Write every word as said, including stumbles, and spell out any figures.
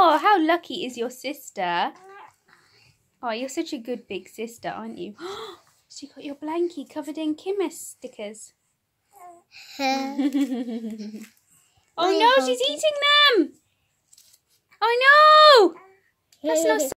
Oh, how lucky is your sister? Oh, you're such a good big sister, aren't you? So you got your blankie covered in Kimmer stickers. Oh no, she's eating them! Oh no! That's not